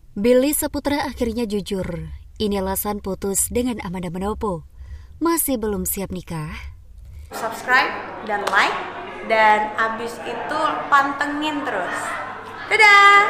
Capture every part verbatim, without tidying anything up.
Billy Saputra akhirnya jujur. Ini alasan putus dengan Amanda Manopo. Masih belum siap nikah? Subscribe dan like, dan abis itu pantengin terus. Dadah!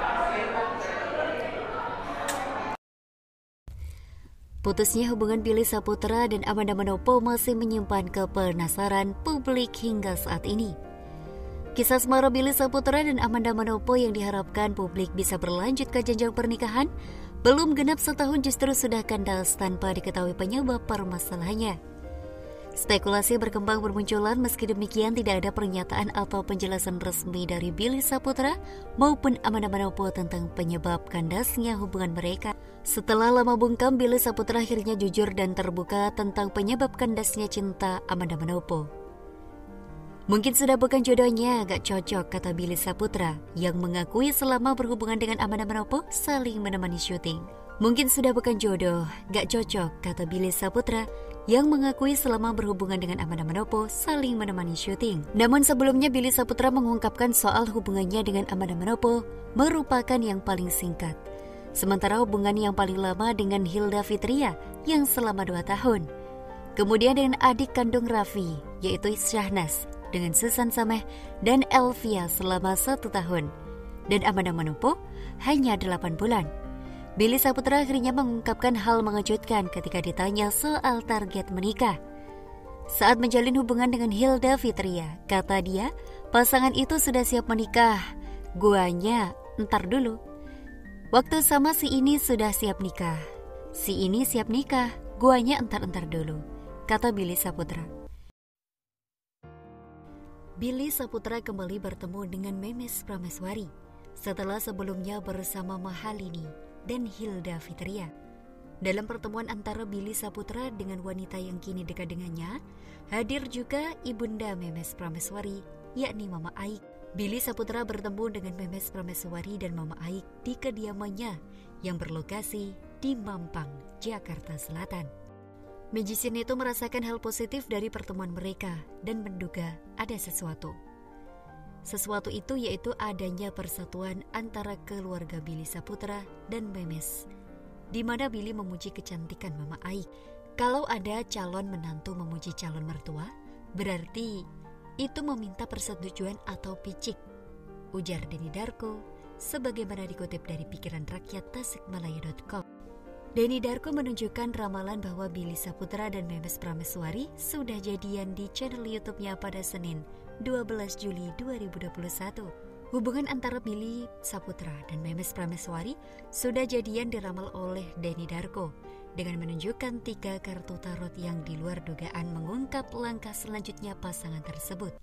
Putusnya hubungan Billy Saputra dan Amanda Manopo masih menyimpan kepenasaran publik hingga saat ini. Kisah asmara Billy Saputra dan Amanda Manopo yang diharapkan publik bisa berlanjut ke jenjang pernikahan belum genap setahun justru sudah kandas tanpa diketahui penyebab permasalahannya. Spekulasi berkembang bermunculan, meski demikian tidak ada pernyataan atau penjelasan resmi dari Billy Saputra maupun Amanda Manopo tentang penyebab kandasnya hubungan mereka. Setelah lama bungkam, Billy Saputra akhirnya jujur dan terbuka tentang penyebab kandasnya cinta Amanda Manopo. Mungkin sudah bukan jodohnya, gak cocok, kata Billy Saputra yang mengakui selama berhubungan dengan Amanda Manopo saling menemani syuting. Mungkin sudah bukan jodoh, gak cocok, kata Billy Saputra yang mengakui selama berhubungan dengan Amanda Manopo saling menemani syuting. Namun sebelumnya Billy Saputra mengungkapkan soal hubungannya dengan Amanda Manopo merupakan yang paling singkat. Sementara hubungan yang paling lama dengan Hilda Fitria yang selama dua tahun. Kemudian dengan adik kandung Raffi, yaitu Syahnas, dengan Susan Sameh dan Elvia selama satu tahun. Dan Amanda Manopo hanya delapan bulan. Billy Saputra akhirnya mengungkapkan hal mengejutkan ketika ditanya soal target menikah. Saat menjalin hubungan dengan Hilda Fitria, kata dia, pasangan itu sudah siap menikah. Guanya, ntar dulu. Waktu sama si ini sudah siap nikah. Si ini siap nikah, guanya entar-entar dulu, kata Billy Saputra. Billy Saputra kembali bertemu dengan Memes Prameswari setelah sebelumnya bersama Mahalini dan Hilda Fitria. Dalam pertemuan antara Billy Saputra dengan wanita yang kini dekat dengannya, hadir juga ibunda Memes Prameswari, yakni Mama Aik. Billy Saputra bertemu dengan Memes Prameswari dan Mama Aik di kediamannya yang berlokasi di Mampang, Jakarta Selatan. Magician itu merasakan hal positif dari pertemuan mereka dan menduga ada sesuatu. Sesuatu itu yaitu adanya persatuan antara keluarga Billy Saputra dan Memes, di mana Billy memuji kecantikan Mama Aik. Kalau ada calon menantu memuji calon mertua, berarti itu meminta persetujuan atau picik, ujar Denny Darko, sebagaimana dikutip dari pikiran rakyat tasikmalaya dot com. Denny Darko menunjukkan ramalan bahwa Billy Saputra dan Memes Prameswari sudah jadian di channel YouTube-nya pada Senin, dua belas Juli dua ribu dua puluh satu. Hubungan antara Billy Saputra dan Memes Prameswari sudah jadian diramal oleh Denny Darko dengan menunjukkan tiga kartu tarot yang di luar dugaan mengungkap langkah selanjutnya pasangan tersebut.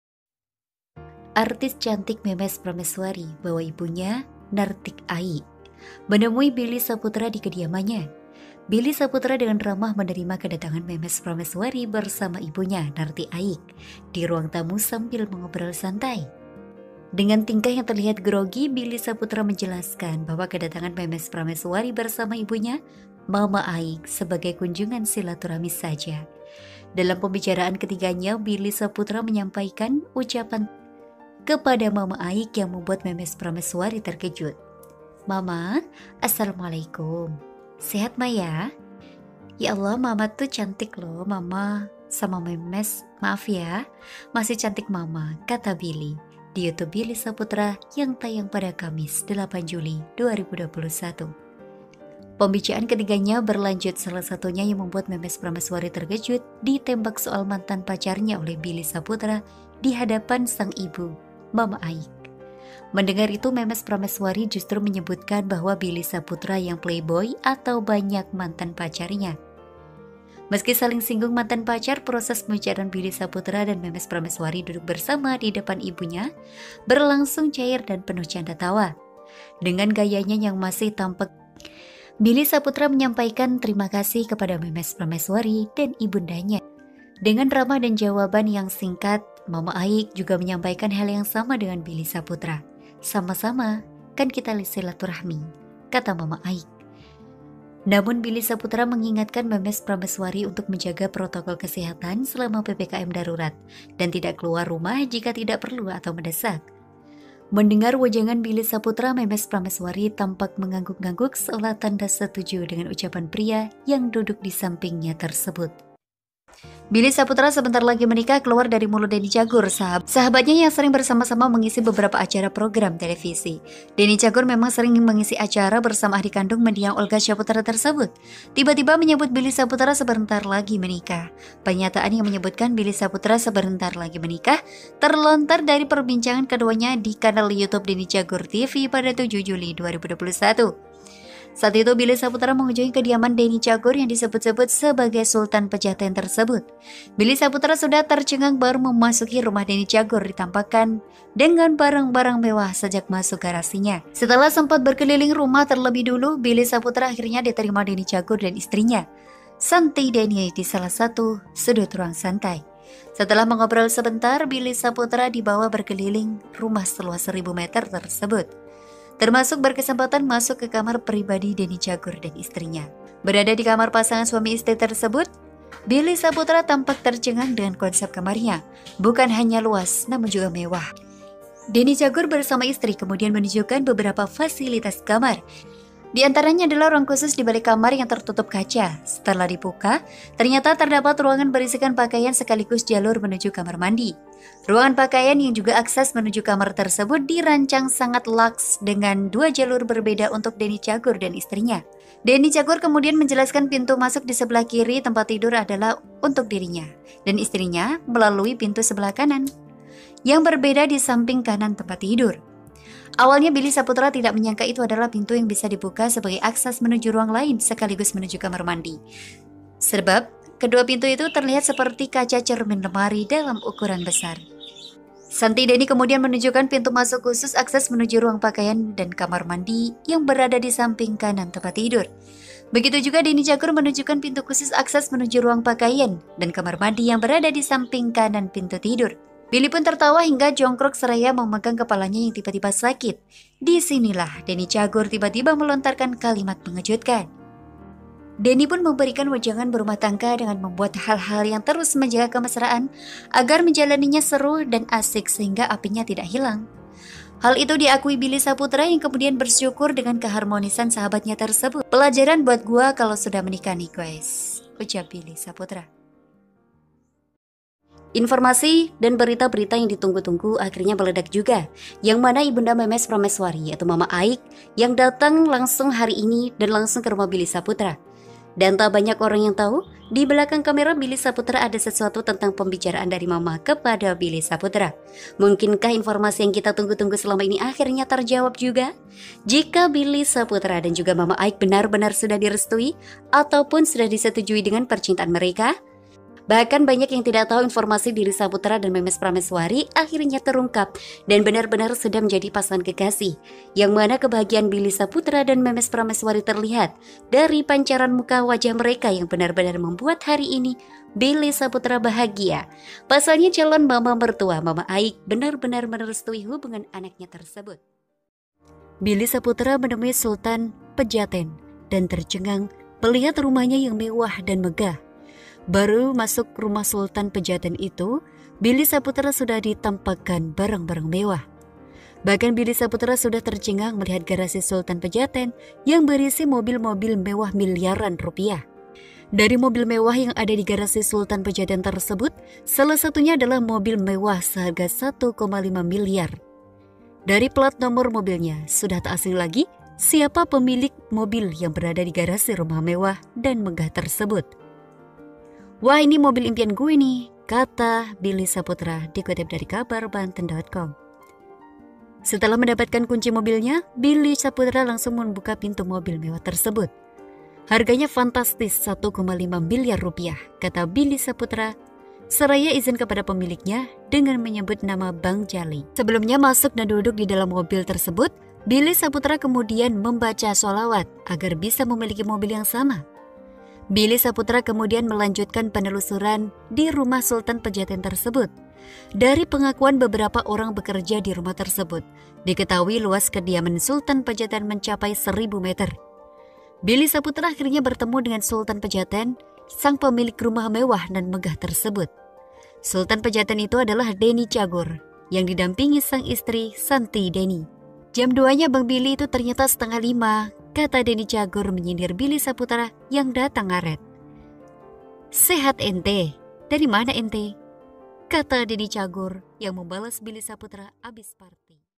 Artis cantik Memes Prameswari bawa ibunya Nartik Ai menemui Billy Saputra di kediamannya. Billy Saputra dengan ramah menerima kedatangan Memes Prameswari bersama ibunya Narti Aik di ruang tamu sambil mengobrol santai. Dengan tingkah yang terlihat grogi, Billy Saputra menjelaskan bahwa kedatangan Memes Prameswari bersama ibunya Mama Aik sebagai kunjungan silaturahmi saja. Dalam pembicaraan ketiganya, Billy Saputra menyampaikan ucapan kepada Mama Aik yang membuat Memes Prameswari terkejut. Mama, Assalamualaikum. Sehat Maya? Ya Allah, Mama tuh cantik loh. Mama sama Memes, maaf ya, masih cantik Mama, kata Billy di YouTube Billy Saputra yang tayang pada Kamis delapan Juli dua ribu dua puluh satu. Pembicaraan ketiganya berlanjut, salah satunya yang membuat Memes Prameswari terkejut ditembak soal mantan pacarnya oleh Billy Saputra di hadapan sang ibu, Mama Aik. Mendengar itu, Memes Prameswari justru menyebutkan bahwa Billy Saputra yang playboy atau banyak mantan pacarnya. Meski saling singgung mantan pacar, proses pembicaraan Billy Saputra dan Memes Prameswari duduk bersama di depan ibunya berlangsung cair dan penuh canda tawa. Dengan gayanya yang masih tampak, Billy Saputra menyampaikan terima kasih kepada Memes Prameswari dan ibundanya. Dengan ramah dan jawaban yang singkat, Mama Aik juga menyampaikan hal yang sama dengan Billy Saputra. Sama-sama, kan kita silaturahmi, kata Mama Aik. Namun Billy Saputra mengingatkan Memes Prameswari untuk menjaga protokol kesehatan selama P P K M darurat dan tidak keluar rumah jika tidak perlu atau mendesak. Mendengar wejangan Billy Saputra, Memes Prameswari tampak mengangguk-angguk seolah tanda setuju dengan ucapan pria yang duduk di sampingnya tersebut. Billy Saputra sebentar lagi menikah keluar dari mulut Denny Cagur, sahab sahabatnya yang sering bersama-sama mengisi beberapa acara program televisi. Denny Cagur memang sering mengisi acara bersama adik kandung mendiang Olga Saputra tersebut. Tiba-tiba menyebut Billy Saputra sebentar lagi menikah. Pernyataan yang menyebutkan Billy Saputra sebentar lagi menikah terlontar dari perbincangan keduanya di kanal YouTube Denny Cagur T V pada tujuh Juli dua ribu dua puluh satu. Saat itu Billy Saputra mengunjungi kediaman Denny Cagur yang disebut-sebut sebagai Sultan Pejaten tersebut. Billy Saputra sudah tercengang baru memasuki rumah Denny Cagur ditampakkan dengan barang-barang mewah sejak masuk garasinya. Setelah sempat berkeliling rumah terlebih dulu, Billy Saputra akhirnya diterima Denny Cagur dan istrinya, Santi Denny, di salah satu sudut ruang santai. Setelah mengobrol sebentar, Billy Saputra dibawa berkeliling rumah seluas seribu meter tersebut, termasuk berkesempatan masuk ke kamar pribadi Denny Cagur dan istrinya. Berada di kamar pasangan suami istri tersebut, Billy Saputra tampak tercengang dengan konsep kamarnya. Bukan hanya luas, namun juga mewah. Denny Cagur bersama istri kemudian menunjukkan beberapa fasilitas kamar. Di antaranya adalah ruang khusus di balik kamar yang tertutup kaca. Setelah dibuka, ternyata terdapat ruangan berisikan pakaian sekaligus jalur menuju kamar mandi. Ruangan pakaian yang juga akses menuju kamar tersebut dirancang sangat laks dengan dua jalur berbeda untuk Denny Cagur dan istrinya. Denny Cagur kemudian menjelaskan pintu masuk di sebelah kiri tempat tidur adalah untuk dirinya dan istrinya melalui pintu sebelah kanan yang berbeda di samping kanan tempat tidur. Awalnya Billy Saputra tidak menyangka itu adalah pintu yang bisa dibuka sebagai akses menuju ruang lain sekaligus menuju kamar mandi. Sebab kedua pintu itu terlihat seperti kaca cermin lemari dalam ukuran besar. Santi Denny kemudian menunjukkan pintu masuk khusus akses menuju ruang pakaian dan kamar mandi yang berada di samping kanan tempat tidur. Begitu juga Denny Cagur menunjukkan pintu khusus akses menuju ruang pakaian dan kamar mandi yang berada di samping kanan pintu tidur. Billy pun tertawa hingga jongkrok seraya memegang kepalanya yang tiba-tiba sakit. Disinilah Denny Cagur tiba-tiba melontarkan kalimat mengejutkan. Denny pun memberikan wejangan berumah tangga dengan membuat hal-hal yang terus menjaga kemesraan agar menjalaninya seru dan asik sehingga apinya tidak hilang. Hal itu diakui Billy Saputra yang kemudian bersyukur dengan keharmonisan sahabatnya tersebut. Pelajaran buat gua kalau sudah menikah nih guys, ucap Billy Saputra. Informasi dan berita-berita yang ditunggu-tunggu akhirnya meledak juga, yang mana Ibunda Memes Prameswari atau Mama Aik yang datang langsung hari ini dan langsung ke rumah Billy Saputra. Dan tak banyak orang yang tahu, di belakang kamera Billy Saputra ada sesuatu tentang pembicaraan dari Mama kepada Billy Saputra. Mungkinkah informasi yang kita tunggu-tunggu selama ini akhirnya terjawab juga? Jika Billy Saputra dan juga Mama Aik benar-benar sudah direstui ataupun sudah disetujui dengan percintaan mereka? Bahkan banyak yang tidak tahu informasi Billy Saputra dan Memes Prameswari akhirnya terungkap dan benar-benar sudah menjadi pasangan kekasih. Yang mana kebahagiaan Billy Saputra dan Memes Prameswari terlihat dari pancaran muka wajah mereka yang benar-benar membuat hari ini Billy Saputra bahagia. Pasalnya calon mama mertua Mama Aik benar-benar merestui hubungan anaknya tersebut. Billy Saputra menemui Sultan Pejaten dan tercengang melihat rumahnya yang mewah dan megah. Baru masuk rumah Sultan Pejaten itu, Billy Saputra sudah ditampakkan barang-barang mewah. Bahkan Billy Saputra sudah tercengang melihat garasi Sultan Pejaten yang berisi mobil-mobil mewah miliaran rupiah. Dari mobil mewah yang ada di garasi Sultan Pejaten tersebut, salah satunya adalah mobil mewah seharga satu koma lima miliar. Dari plat nomor mobilnya, sudah tak asing lagi siapa pemilik mobil yang berada di garasi rumah mewah dan megah tersebut. Wah, ini mobil impian gue nih, kata Billy Saputra dikutip dari kabar banten dot com. Setelah mendapatkan kunci mobilnya, Billy Saputra langsung membuka pintu mobil mewah tersebut. Harganya fantastis satu koma lima miliar rupiah, kata Billy Saputra, seraya izin kepada pemiliknya dengan menyebut nama Bang Jali. Sebelumnya masuk dan duduk di dalam mobil tersebut, Billy Saputra kemudian membaca sholawat agar bisa memiliki mobil yang sama. Billy Saputra kemudian melanjutkan penelusuran di rumah Sultan Pejaten tersebut. Dari pengakuan beberapa orang bekerja di rumah tersebut, diketahui luas kediaman Sultan Pejaten mencapai seribu meter. Billy Saputra akhirnya bertemu dengan Sultan Pejaten, sang pemilik rumah mewah dan megah tersebut. Sultan Pejaten itu adalah Denny Cagur, yang didampingi sang istri Santi Deni. Jam duanya Bang Billy itu ternyata setengah lima, kata Denny Cagur menyindir Billy Saputra yang datang ngaret. Sehat ente? Dari mana ente? Kata Denny Cagur yang membalas Billy Saputra abis party.